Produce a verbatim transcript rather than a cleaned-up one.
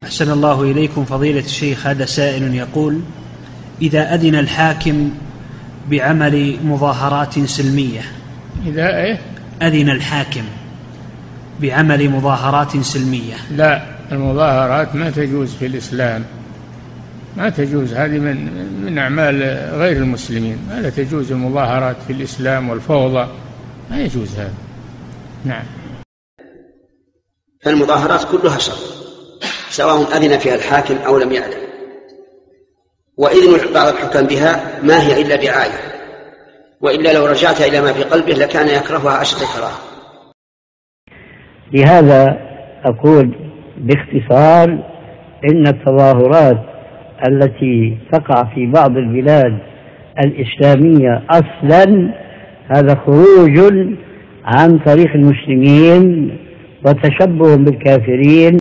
أحسن الله إليكم فضيلة الشيخ. هذا سائل يقول: إذا أذن الحاكم بعمل مظاهرات سلمية إذا إيه؟ أذن الحاكم بعمل مظاهرات سلمية. لا، المظاهرات ما تجوز في الإسلام، ما تجوز، هذه من من أعمال غير المسلمين، ما تجوز المظاهرات في الإسلام والفوضى، ما يجوز هذا. نعم. فالمظاهرات كلها شر، سواء أذن فيها الحاكم أو لم يأذن، وإذن بعض الحكام بها ما هي إلا دعاية، وإلا لو رجعت إلى ما في قلبه لكان يكرهها أشد الكراهة. لهذا أقول باختصار إن التظاهرات التي تقع في بعض البلاد الإسلامية أصلا هذا خروج عن طريق المسلمين وتشبه بالكافرين